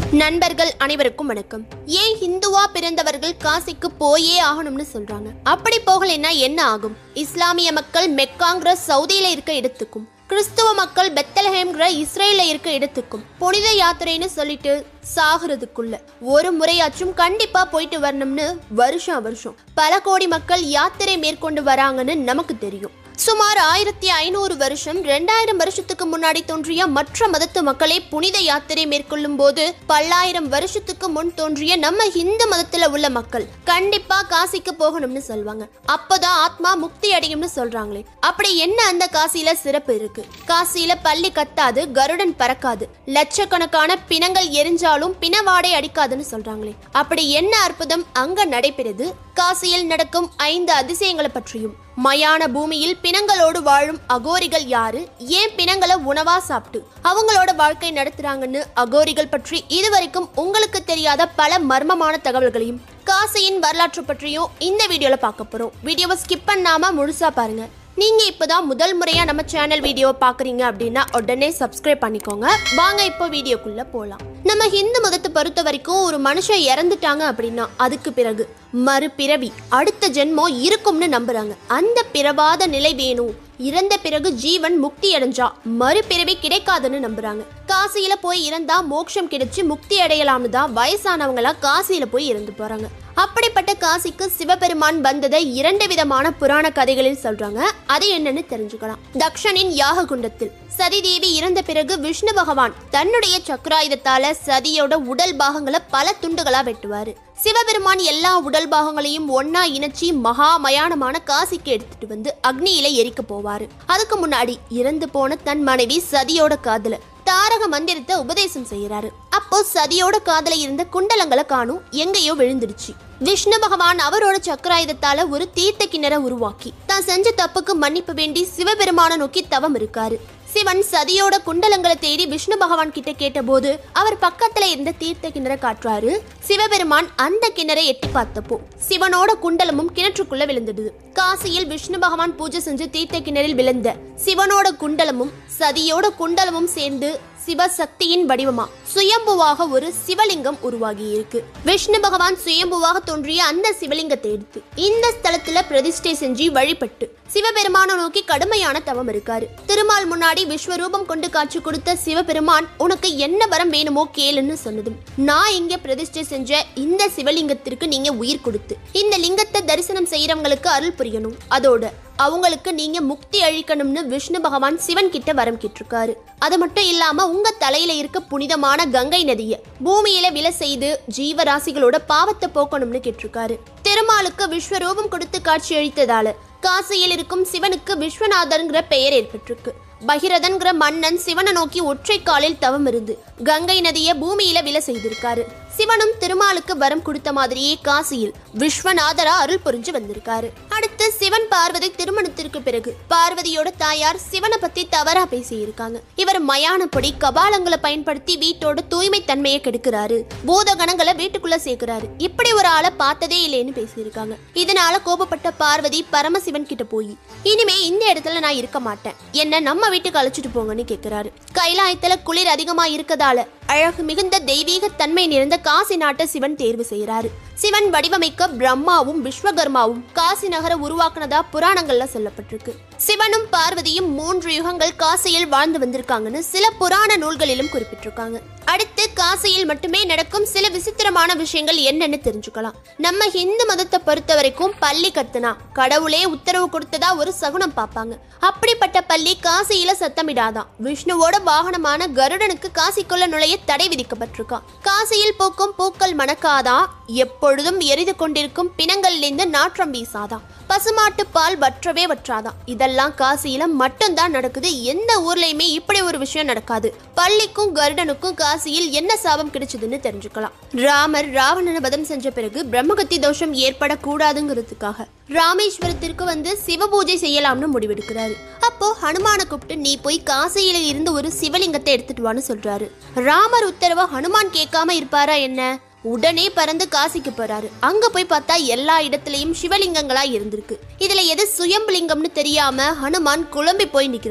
நண்பர்கள் அனைவருக்கும் வணக்கம். ஏன் ஹிந்துவா பிறந்தவர்கள் காசிக்கு போயே ஆகணும்னு சொல்றாங்க? அப்படி போகலைன்னா என்ன ஆகும்? இஸ்லாமிய மக்கள் மெக்காங்கிற சவுதியில இருக்க இடத்துக்கும், கிறிஸ்துவ மக்கள் பெத்தலஹேம்ங்கிற இஸ்ரேல இருக்க இடத்துக்கும் புனித யாத்திரைன்னு சொல்லிட்டு சாகிறதுக்குள்ள ஒரு முறையாச்சும் கண்டிப்பா போயிட்டு வரணும்னு வருஷம் பல கோடி மக்கள் யாத்திரை மேற்கொண்டு வராங்கன்னு நமக்கு தெரியும். சுமார் 1500 வருஷம் 2000 வருஷத்துக்கு முன்னாடி தோன்றிய மற்ற மதத்து மக்களே புனித யாத்திரை மேற்கொள்ளும் போது பல்லாயிரம் வருஷத்துக்கு முன் தோன்றிய நம்ம இந்து மதத்துல உள்ள மக்கள் கண்டிப்பா காசிக்கு போகணும்னு சொல்வாங்க. அப்பதான் ஆத்மா முக்தி அடையும்னு சொல்றாங்களே, அப்படி என்ன அந்த காசியில சிறப்பு இருக்கு? காசியில பள்ளி கத்தாது, கருடன் பறக்காது, லட்சக்கணக்கான பிணங்கள் எரிஞ்சாலும் பிணவாடை அடிக்காதுன்னு சொல்றாங்களே, அப்படி என்ன அற்புதம் அங்க நடைபெறுது? காசியில் நடக்கும் 5 அதிசயங்களை பற்றியும், மயான பூமியில் பிணங்களோடு வாழும் அகோரிகள் யாரு, ஏன் பிணங்களை உணவா சாப்பிட்டு அவங்களோட வாழ்க்கை நடத்துறாங்கன்னு அகோரிகள் பற்றி இதுவரைக்கும் உங்களுக்கு தெரியாத பல மர்மமான தகவல்களையும் காசியின் வரலாற்று பற்றியும் இந்த வீடியோல பார்க்க போறோம். வீடியோவை ஸ்கிப் பண்ணாம முழுசா பாருங்க. நீங்க இப்பதான் முதல் முறையா நம்ம சேனல் வீடியோ பாக்குறீங்க அப்படின்னா உடனே சப்ஸ்கிரைப் பண்ணிக்கோங்க. வாங்க இப்போ வீடியோக்குள்ள போலாம். நம்ம ஹிந்து மதத்தை பொறுத்த வரைக்கும் ஒரு மனுஷன் இறந்துட்டாங்க அப்படின்னா அதுக்கு பிறகு மறுபிறவி, அடுத்த ஜென்மம் இருக்கும்னு நம்புறாங்க. அந்த பிறவாத நிலை வேணும், இறந்த பிறகு ஜீவன் முக்தி அடைஞ்சா மறுபிறவி கிடைக்காதுன்னு நம்புறாங்க. காசியில போய் இறந்தா மோட்சம் கிடைச்சு முக்தி அடையலாம்னு தான் வயசானவங்களா காசியில போய் இறந்து போறாங்க. அப்படிப்பட்ட காசிக்கு சிவபெருமான் வந்ததை 2 விதமான புராண கதைகளில் சொல்றாங்க. அது என்னன்னு தெரிஞ்சுக்கலாம். தக்ஷனின் யாக குண்டத்தில் சதி தேவி இறந்த பிறகு விஷ்ணு பகவான் தன்னுடைய சக்கராயுதத்தால சதியோட உடல் பாகங்களை பல துண்டுகளா வெட்டுவாரு. சிவபெருமான் எல்லா உடல் பாகங்களையும் ஒன்னா இணைச்சி மகா மயானமான காசிக்கு எடுத்துட்டு வந்து அக்னியில எரிக்க போவாரு. அதுக்கு முன்னாடி இறந்து போன தன் மனைவி சதியோட காதுல தாரக மந்திரத்தை உபதேசம் செய்யறாரு. அப்போ சதியோட காதல இருந்த குண்டலங்களை காணும், எங்கேயோ விழுந்துடுச்சு. விஷ்ணு பகவான் அவரோட சக்கராயுதத்தால ஒரு தீர்த்த கிணற உருவாக்கி தான் செஞ்ச தப்புக்கு மன்னிப்பு வேண்டி சிவபெருமான நோக்கி தவம் இருக்காரு. சிவன் சதியோட குண்டலங்களை தேடி விஷ்ணு பகவான் கிட்ட கேட்ட போது அவர் பக்கத்துல இருந்த தீர்த்த கிணற காட்டுறாரு. சிவபெருமான் அந்த கிணறை எட்டி பார்த்தப்போ சிவனோட குண்டலமும் கிணற்றுக்குள்ள விழுந்துடுது. காசியில் விஷ்ணு பகவான் பூஜை செஞ்சு தீர்த்த கிணறில் விழுந்த சிவனோட குண்டலமும் சதியோட குண்டலமும் சேர்ந்து சிவசக்தியின் வடிவமா சுயம்புவாக ஒரு சிவலிங்கம் உருவாகி இருக்கு. விஷ்ணு பகவான் சுயம்புவாக தோன்றிய அந்த சிவலிங்கத்தை எடுத்து இந்த ஸ்தலத்துல பிரதிஷ்டை செஞ்சு வழிபட்டு சிவபெருமான நோக்கி கடுமையான தவம் இருக்காரு. திருமால் முன்னாடி விஸ்வரூபம் கொண்டு காட்சி கொடுத்த சிவபெருமான் உனக்கு என்ன வரம் வேணுமோ கேளுன்னு சொன்னதும், நான் இங்க பிரதிஷ்டை செஞ்ச இந்த சிவலிங்கத்திற்கு நீங்க உயிர் கொடுத்து இந்த லிங்கத்தை தரிசனம் செய்யறவங்களுக்கு அருள் புரியணும், அதோட அவங்களுக்கு நீங்க முக்தி அழிக்கணும்னு விஷ்ணு பகவான் சிவன் கிட்ட வரம் கேட்டிருக்காரு. அது மட்டும் இல்லாம உங்க தலையில இருக்க புனிதமான கங்கை நதிய பூமியில விழ செய்து ஜீவராசிகளோட பாவத்தை போக்கணும்னு கேட்டிருக்காரு. திருமாலுக்கு விஸ்வரூபம் கொடுத்து காட்சி அளித்ததால காசியில் இருக்கும் சிவனுக்கு விஸ்வநாதர்ங்கிற பெயர் ஏற்பட்டிருக்கு. பகிரதன்கிற மன்னன் சிவனை நோக்கி ஒற்றை காலில் தவம் இருந்து கங்கை நதியை பூமியில விழ செய்திருக்காரு. சிவனும் திருமாலுக்கு வரம் கொடுத்த மாதிரியே காசியில் விஸ்வநாதரா அருள் புரிஞ்சு வந்திருக்காரு. அடுத்து சிவன் பார்வதி திருமணத்திற்கு பிறகு பார்வதியோட தாயார் சிவனை பத்தி தவறா பேசி இருக்காங்க. இவர் மயானப்படி கபாலங்களை பயன்படுத்தி வீட்டோட தூய்மை தன்மையை கெடுக்கிறாரு, பூத கணங்களை வீட்டுக்குள்ள சேர்க்கிறாரு, இப்படி ஒரு ஆளை பார்த்ததே இல்லைன்னு பேசியிருக்காங்க. இதனால கோபப்பட்ட பார்வதி பரமசிவன் கிட்ட போய் இனிமே இந்த இடத்துல நான் இருக்க மாட்டேன், என்ன நம்ம வீட்டுக்கு அழைச்சிட்டு போங்கன்னு கேட்கிறாரு. கைலாயத்துல குளிர் அதிகமா இருக்கதால அழகு மிகுந்த தெய்வீக தன்மை நிறைந்த காசி நாட்டை சிவன் தேர்வு செய்யறாரு. சிவன் வடிவமைக்க பிரம்மாவும் விஸ்வகர்மாவும் காசி நகர உருவாக்குனதா புராணங்கள்ல சொல்லப்பட்டிருக்கு. சிவனும் பார்வதியும் 3 யுகங்கள் காசியில் வாழ்ந்து வந்திருக்காங்கன்னு சில புராண நூல்களிலும் குறிப்பிட்டிருக்காங்க. அடுத்து காசியில் மட்டுமே நடக்கும் சில விசித்திரமான விஷயங்கள் என்னன்னு தெரிஞ்சுக்கலாம். நம்ம ஹிந்து மதத்தை பொறுத்த வரைக்கும் பள்ளி கத்துனா கடவுளே உத்தரவு கொடுத்ததா ஒரு சகுனம் பார்ப்பாங்க. அப்படிப்பட்ட பள்ளி காசியில சத்தமிடாதான். விஷ்ணுவோட வாகனமான கருடனுக்கு காசிக்குள்ள நுழைய தடை விதிக்கப்பட்டிருக்கான். காசியில் பூக்கும் பூக்கள் மணக்காதான், எப்பொழுதும் எரிந்து கொண்டிருக்கும் பிணங்கள்லேருந்து நாற்றம் வீசாதான், பசுமாட்டு பால் வற்றவே வற்றாதான். இதெல்லாம் காசியில மட்டும்தான் நடக்குது. எந்த ஊர்லயுமே இப்படி ஒரு விஷயம் நடக்காது. பள்ளிக்கும் கருடனுக்கும் காசியில் என்ன சாபம் கிடைச்சதுன்னு தெரிஞ்சுக்கலாம். ராமர் ராவணனை வதம் செஞ்ச பிறகு பிரம்மகத்தி தோஷம் ஏற்படக்கூடாதுங்கிறதுக்காக ராமேஸ்வரத்திற்கு வந்து சிவ பூஜை செய்யலாம்னு முடிவெடுக்கிறாரு. அப்போ ஹனுமான கூப்பிட்டு நீ போய் காசியில இருந்து ஒரு சிவலிங்கத்தை எடுத்துட்டு வான்னு சொல்றாரு. ராமர் உத்தரவா ஹனுமான் கேட்காம இருப்பாரா என்ன? உடனே பறந்து காசிக்கு போறாரு. அங்க போய் பார்த்தா எல்லா இடத்துலயும் சிவலிங்கங்களா இருந்திருக்கு. இதுல எது சுயம்புலிங்கம்னு தெரியாம ஹனுமான் குழம்பி போய் நிக்கிறப்போ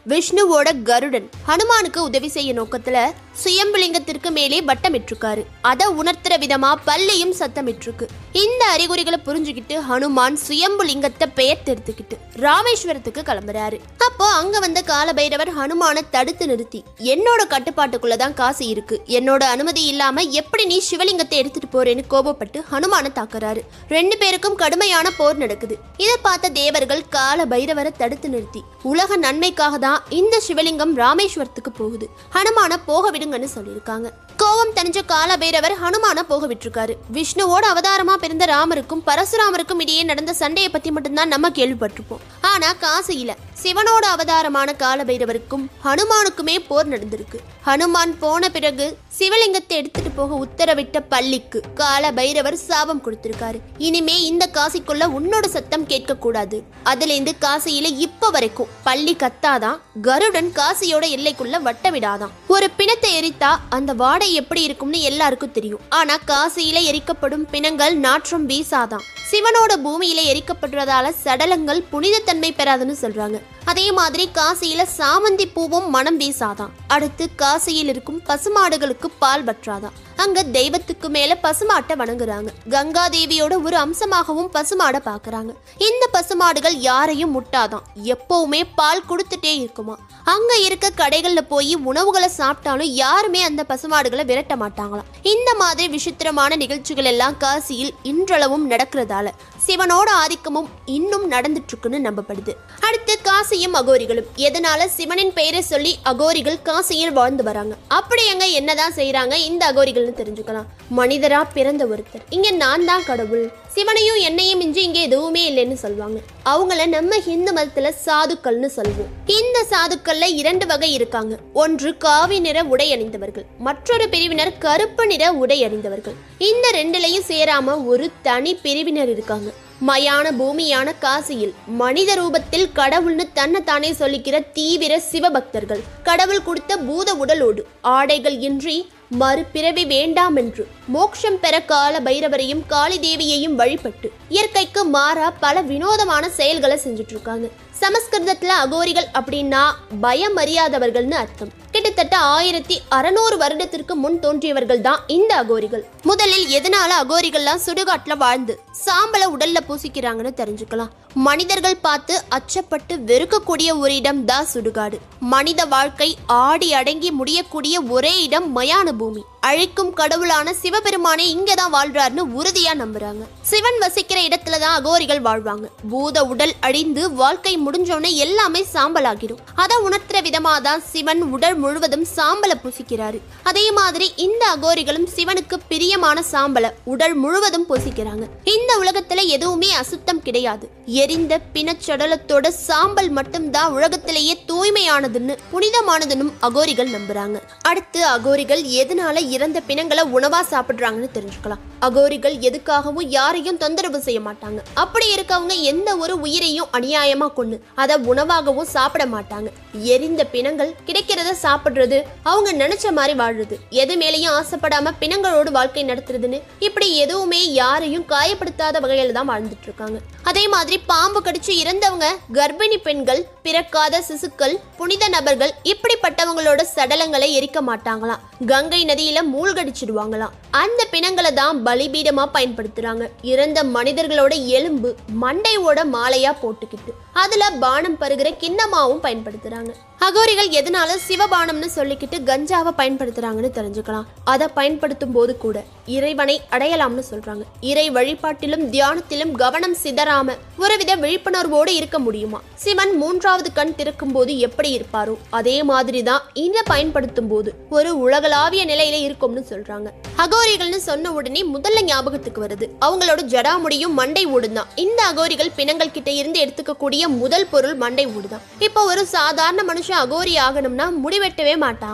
விஷ்ணுவோட கருடன் ஹனுமானுக்கு உதவி செய்ய நோக்கத்துல சுயம்புலிங்கத்திற்கு மேலே வட்டமிட்டிருக்காரு. அதை உணர்த்துற விதமா பல்லையும் சத்தமிட்டிருக்கு. இந்த அறிகுறிகளை புரிஞ்சுக்கிட்டு ஹனுமான் சுயம்புலிங்கத்தை பெயர் தெரிஞ்சுக்கிட்டு ராமேஸ்வரத்துக்கு கிளம்புறாரு. அப்போ அங்க வந்த காலபைரவர் ஹனுமானை தடுத்து நிறுத்தி, என்னோட கட்டுப்பாட்டுக்குள்ளதான் காசி இருக்கு, என்னோட அனுமதி இல்லாம எப்படி நீ சிவலிங்கத்தை எடுத்துட்டு போறேன்னு கோபப்பட்டு ஹனுமானை தாக்குறாரு. 2 பேருக்கும் கடுமையான போர் நடக்குது. இதை பார்த்த தேவர்கள் காலபைரவரை தடுத்து நிறுத்தி, உலக நன்மைக்காக தான் இந்த சிவலிங்கம் ராமேஸ்வரத்துக்கு போகுது, ஹனுமான போக விடுங்கன்னு சொல்லியிருக்காங்க. கோபம் தணிஞ்ச காலபைரவர் ஹனுமான போக விட்டுருக்காரு. விஷ்ணுவோட அவதாரமா பிறந்த ராமருக்கும் பரசுராமருக்கும் இடையே நடந்த சண்டையை பத்தி மட்டும்தான் நம்ம கேள்விப்பட்டிருப்போம். ஆனா காசியில சிவனோட அவதாரமான காலபைரவருக்கும் ஹனுமானுக்குமே போர் நடந்திருக்கு. ஹனுமான் போன பிறகு சிவலிங்கத்தை எடுத்துட்டு போக உத்தரவிட்ட பள்ளிக்கு காலபைரவர் சாபம் கொடுத்திருக்காரு. இனிமே இந்த காசிக்குள்ள உன்னோட சத்தம் கேட்க கூடாது. அதுல இருந்து காசியில இப்ப வரைக்கும் பள்ளி கத்தாதான், கருடன் காசியோட எல்லைக்குள்ள வட்ட விடாதான். ஒரு பிணத்தை எரித்தா அந்த வாடை எப்படி இருக்கும்னு எல்லாருக்கும் தெரியும். ஆனா காசியில எரிக்கப்படும் பிணங்கள் நாற்றம் வீசாதான். சிவனோட பூமியில எரிக்கப்படுறதால சடலங்கள் புனிதத்தன்மை பெறாதுன்னு சொல்றாங்க. அதே மாதிரி காசியில சாமந்தி பூவும் மனம் வீசாதான். அடுத்து காசியில் இருக்கும் பசுமாடுகளுக்கு பால் வற்றாதான். அங்க தெய்வத்துக்கு மேல பசுமாட்டை வணங்குறாங்க. கங்கா தேவியோட ஒரு அம்சமாகவும் பசுமாடை பாக்குறாங்க. இந்த பசுமாடுகள் யாரையும் முட்டாதான், எப்பவுமே பால் கொடுத்துட்டே இருக்குமா. அங்க இருக்க கடைகள்ல போய் உணவுகளை சாப்பிட்டாலும் யாருமே அந்த பசுமாடுகளை விரட்ட மாட்டாங்களாம். இந்த மாதிரி விசித்திரமான நிகழ்ச்சிகள் எல்லாம் காசியில் இன்றளவும் நடக்கிறதால சிவனோட ஆதிக்கமும் இன்னும் நடந்துட்டு இருக்குன்னு நம்பப்படுது. அடுத்து காசியும் அகோரிகளும். எதனால சிவனின் பெயரை சொல்லி அகோரிகள் காசியில் வாழ்ந்து வராங்க. அப்படி எங்க என்னதான் செய்யறாங்க இந்த அகோரிகள்னு தெரிஞ்சுக்கலாம். மனிதரா பிறந்த ஒருத்தர், இங்க நான் தான் கடவுள், சிவனையும் என்னையும் மிஞ்சி இங்க எதுவுமே இல்லைன்னு சொல்லுவாங்க. அவங்கள நம்ம ஹிந்து மதத்துல சாதுக்கள்னு சொல்லுவோம். இந்த சாதுக்கள்ல 2 வகை இருக்காங்க. ஒன்று காவி நிற உடை அணிந்தவர்கள், மற்றொரு பிரிவினர் கருப்பு நிற உடை அணிந்தவர்கள். இந்த 2லயும் சேராம ஒரு தனி பிரிவினர் இருக்காங்க. மயான பூமியான காசியில் மனித ரூபத்தில் கடவுள்னு தன்னைத்தானே சொல்லிக்கிற தீவிர சிவபக்தர்கள், கடவுள் கொடுத்த பூத உடலோடு ஆடைகள் இன்றி மறுபிறவி வேண்டாம் என்று மோட்சம் பெற கால பைரவரையும் காளி தேவியையும் வழிபட்டு இயற்கைக்கு மாறா பல வினோதமான செயல்களை செஞ்சுட்டு இருக்காங்க. சமஸ்கிருதத்துல அகோரிகள் அப்படின்னா பயம் அறியாதவர்கள்னு அர்த்தம். கிட்டத்தட்ட 1600 வருடத்திற்கு முன் தோன்றியவர்கள் தான் இந்த அகோரிகள். முதலில் எதனால அகோரிகள்லாம் சுடுகாட்டுல வாழ்ந்து சாம்பலை உடல்ல பூசிக்கிறாங்கன்னு தெரிஞ்சுக்கலாம். மனிதர்கள் பார்த்து அச்சப்பட்டு வெறுக்கக்கூடிய ஒரு இடம் தான் சுடுகாடு. மனித வாழ்க்கை ஆடி அடங்கி முடியக்கூடிய ஒரே இடம் மயான பூமி. அழிக்கும் கடவுளான சிவபெருமானே இங்கதான் வாழ்றாருன்னு உறுதியா நம்புறாங்க. சிவன் வசிக்கிற இடத்துலதான் அகோரிகள் வாழ்வாங்க. பூத உடல் அழிந்து வாழ்க்கை முடிஞ்சோன்னு எல்லாமே சாம்பலாகிடும். அதை உணர்த்துற விதமா தான் சிவன் உடல் முழுவதும் சாம்பலை பூசிக்கிறாரு. அதே மாதிரி இந்த அகோரிகளும் சிவனுக்கு பிரியமான சாம்பலை உடல் முழுவதும் பூசிக்கிறாங்க. இந்த உலகத்துல எதுவுமே அசுத்தம் கிடையாது. எரிந்த பிணச்சடலத்தோட சாம்பல் மட்டும்தான் உலகத்திலேயே தூய்மையானதுன்னு புனிதமானதுன்னு அகோரிகள் நம்புறாங்க. அடுத்து அகோரிகள் எதனால இறந்த பிணங்களை உணவா சாப்பிடுறாங்கன்னு தெரிஞ்சுக்கலாம். அகோரிகள் எதுக்காகவும் யாரையும் தொந்தரவு செய்ய மாட்டாங்க. அப்படி இருக்கவங்க எந்த ஒரு உயிரையும் அநியாயமா கொண்டு அதை உணவாகவும் சாப்பிட மாட்டாங்க. எரிந்த பிணங்கள் கிடைக்கிறத சாப்பிடுறது, அவங்க நினைச்ச மாதிரி வாழ்றது, எது மேலேயும் ஆசைப்படாம பிணங்களோடு வாழ்க்கை நடத்துறதுன்னு இப்படி எதுவுமே யாரையும் காயப்படுத்தாத வகையில தான் வாழ்ந்துட்டு இருக்காங்க. அதே மாதிரி பாம்பு கடிச்சு இறந்தவங்க, கர்ப்பிணி பெண்கள், பிறக்காத சிசுக்கள், புனித நபர்கள் இப்படிப்பட்டவங்களோட சடலங்களை எரிக்க மாட்டாங்களாம். கங்கை நதியில மூழ்கடிச்சிடுவாங்களாம். அந்த பிணங்களை தான் பலிபீடமா பயன்படுத்துறாங்க. இறந்த மனிதர்களோட எலும்பு மண்டையோட மாலையா போட்டுக்கிட்டு அதுல பானம் பருகிற கிண்ணமாவும் பயன்படுத்துறாங்க. அகோரிகள் எதனால சிவபானம்னு சொல்லிக்கிட்டு கஞ்சாவை பயன்படுத்துறாங்கன்னு தெரிஞ்சுக்கலாம். அதை பயன்படுத்தும் போது கூட இறைவனை அடையலாம்னு சொல்றாங்க. இறை வழிபாட்டிலும் தியானத்திலும் கவனம் சிதறாம ஒருவித விழிப்புணர்வோடு இருக்க முடியுமா? சிவன் 3வது கண் திறக்கும் போது எப்படி இருப்பாரோ அதே மாதிரிதான் இதை பயன்படுத்தும் போது ஒரு உலகளாவிய நிலையில இருக்கும்னு சொல்றாங்க. அகோரிகள்னு சொன்ன உடனே முதல்ல ஞாபகத்துக்கு வருது அவங்களோட ஜடாமுடியும் மண்டை ஓடுதான். இந்த அகோரிகள் பிணங்கள் கிட்ட இருந்து எடுத்துக்கக்கூடிய முதல் பொருள் மண்டை ஓடுதான். இப்போ ஒரு சாதாரண மனுஷன் அகோரி ஆகணும்னா முடிவெட்டவே மாட்டாங்களாம்.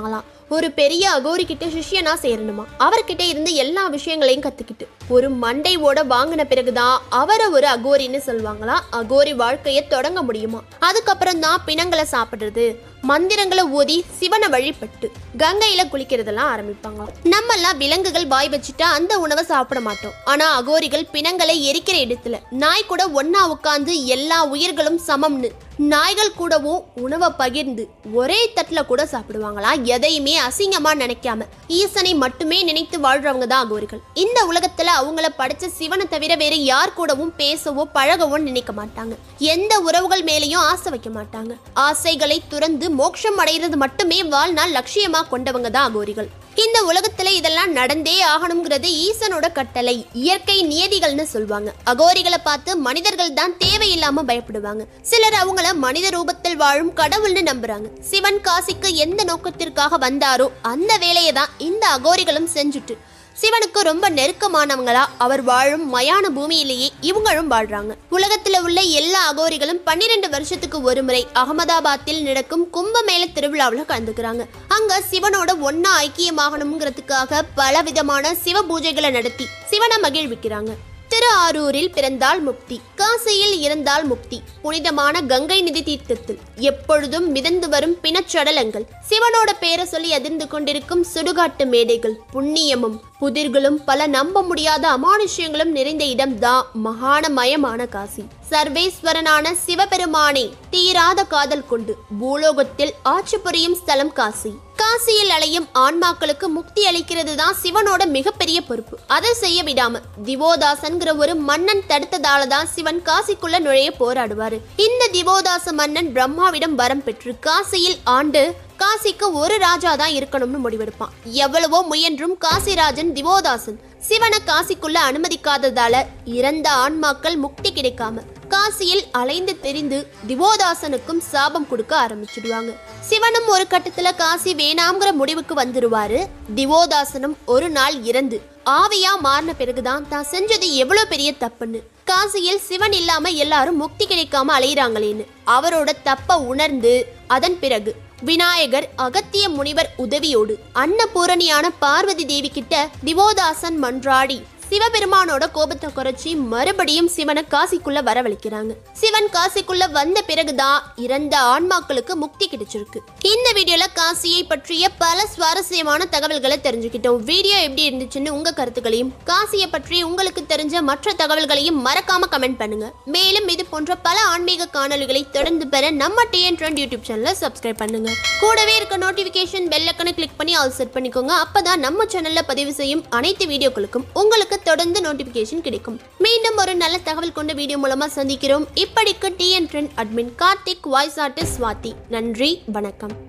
ஒரு பெரிய அகோரி கிட்ட சிஷ்யனா சேரணுமா. அவர்கிட்ட இருந்து எல்லா விஷயங்களையும் கத்துக்கிட்டு ஒரு மண்டை ஓட வாங்கின பிறகுதான் அவரை ஒரு அகோரின்னு சொல்லுவாங்களா. அகோரி வாழ்க்கையை தொடங்க முடியுமா. அதுக்கப்புறம் தான் பிணங்களை சாப்பிடுறது, மந்திரங்களை ஓதி சிவனை வழிபட்டு கங்கையில குளிக்கிறதெல்லாம் ஆரம்பிப்பாங்க. நம்ம எல்லாம் விலங்குகள் வாய் வச்சுட்டா அந்த உணவை சாப்பிட மாட்டோம். ஆனா அகோரிகள் பிணங்களை எரிக்கிற இடத்துல நாய் கூட ஒன்னா உட்கார்ந்து எல்லா உயிர்களும் சமம்னு நாய்கள் கூடவும் உணவை பகிர்ந்து ஒரே தட்டுல கூட சாப்பிடுவாங்களா. எதையுமே அசிங்கமா நினைக்காம ஈசனை மட்டுமே நினைத்து வாழ்றவங்க தான் அகோரிகள். இந்த உலகத்துல அவங்கள படைச்ச சிவனை தவிர வேற யார் கூடவும் பேசவோ பழகவோ நினைக்க மாட்டாங்க. எந்த உறவுகள் மேலேயும் ஆசை வைக்க மாட்டாங்க. ஆசைகளை துறந்து மோட்சம் அடைகிறது மட்டுமே வாழ்நாள் லட்சியமா கொண்டவங்க தான் அகோரிகள். இந்த உலகத்துல இதெல்லாம் நடந்தே ஆகணுங்கிறது ஈசனோட கட்டளை, இயற்கை நியதிகள்னு சொல்லுவாங்க. அகோரிகளை பார்த்து மனிதர்கள் தான் தேவையில்லாம பயப்படுவாங்க. சிலர் அவங்கள மனித ரூபத்தில் வாழும் கடவுள்னு நம்புறாங்க. சிவன் காசிக்கு எந்த நோக்கத்திற்காக வந்தாரோ அந்த வேலையை தான் இந்த அகோரிகளும் செஞ்சுட்டு சிவனுக்கு ரொம்ப நெருக்கமானவங்களா அவர் வாழும் மயான பூமியிலேயே இவங்களும் வாழ்றாங்க. உலகத்துல உள்ள எல்லா அகோரிகளும் 12 வருஷத்துக்கு ஒரு முறை அகமதாபாத்தில் நடக்கும் கும்பமேள திருவிழாவில் கலந்துக்கிறாங்க. அங்க சிவனோட ஒன்னா ஐக்கியமாகணுங்கிறதுக்காக பல விதமான சிவ பூஜைகளை நடத்தி சிவனை மகிழ்விக்கிறாங்க. திருஆரூரில் பிறந்தால் முக்தி, காசியில் இறந்தால் முக்தி. புனிதமான கங்கை நதி தீர்த்தத்தில் எப்பொழுதும் மிதந்து வரும் பிணச்சடலங்கள், சிவனோட பேரை சொல்லி அதிர்ந்து கொண்டிருக்கும் சுடுகாட்டு மேடைகள், புண்ணியமும் புதிர்களும் பல நம்ப முடியாத அமானுஷ்யங்களும் நிறைந்த இடம்தான் மகானமயமான காசி. சர்வேஸ்வரனான சிவபெருமானை தீராத காதல் கொண்டு பூலோகத்தில் ஆட்சி புரியும் ஸ்தலம் காசி. காசியில் அலையும் ஆன்மாக்களுக்கு முக்தி அளிக்கிறது தான் சிவனோட மிகப்பெரிய பொறுப்பு. அதை செய்ய விடாம திவோதாசன்கிற ஒரு மன்னன் தடுத்ததால தான் சிவன் காசிக்குள்ள நுழைய போராடுவாரு. இந்த திவோதாச மன்னன் பிரம்மாவிடம் வரம் பெற்று காசியில் ஆண்டு காசிக்கு ஒரு ராஜா தான் இருக்கணும்னு முடிவெடுப்பான். எவ்வளவோ முயன்றும் காசிராஜன் திவோதாசன் சிவனை காசிக்குள்ள அனுமதிக்காததால இறந்த ஆன்மாக்கள் முக்தி கிடைக்காம காசியில் அலைந்து தெரிந்து திவோதாசனுக்கும் சாபம் கொடுக்க ஆரம்பிச்சிடுவாங்க. சிவனும் ஒரு கட்டத்துல காசி வேணாம்ங்கிற முடிவுக்கு வந்துருவாரு. திவோதாசனும் ஒரு நாள் இறந்து ஆவியா மாறின பிறகுதான் தான் செஞ்சது எவ்வளவு பெரிய தப்புன்னு, காசியில் சிவன் இல்லாம எல்லாரும் முக்தி கிடைக்காம அலையிறாங்களேன்னு அவரோட தப்ப உணர்ந்து அதன் பிறகு விநாயகர் அகத்திய முனிவர் உதவியோடு அன்னபூரணியான பார்வதி தேவி கிட்ட திவோதாசன் மன்றாடி சிவபெருமானோட கோபத்தை குறைச்சி மறுபடியும் சிவனை காசிக்குள்ள வரவழைக்கிறாங்க. சிவன் காசிக்குள்ள வந்த பிறகுதான் இறந்த ஆன்மாக்களுக்கு முக்தி கிடைச்சிருக்கு. இந்த வீடியோல காசியை பற்றிய பல சுவாரஸ்யமான தகவல்களை தெரிஞ்சுக்கிட்டோம். வீடியோ எப்படி இருந்துச்சுன்னு உங்க கருத்துக்களையும் காசியை பற்றி உங்களுக்கு தெரிஞ்ச மற்ற தகவல்களையும் மறக்காம கமெண்ட் பண்ணுங்க. மேலும் இது போன்ற பல ஆன்மீக காணொலிகளை தொடர்ந்து பெற நம்ம டிஎன் ட்ரெண்ட் யூடியூப் சேனலை சப்ஸ்கிரைப் பண்ணுங்க. கூடவே இருக்க நோட்டிபிகேஷன் பெல் ஐகானை கிளிக் பண்ணி ஆல் செட் பண்ணிக்கோங்க. அப்பதான் நம்ம சேனல்ல பதிவு செய்யும் அனைத்து வீடியோக்களுக்கும் உங்களுக்கு தொடர்ந்து நோட்டிபிகேஷன் கிடைக்கும். மீண்டும் ஒரு நல்ல தகவல் கொண்ட வீடியோ மூலமா சந்திக்கிறோம். இப்படிக்கு TN trend admin Karthik, voice artist Swathi. நன்றி, வணக்கம்.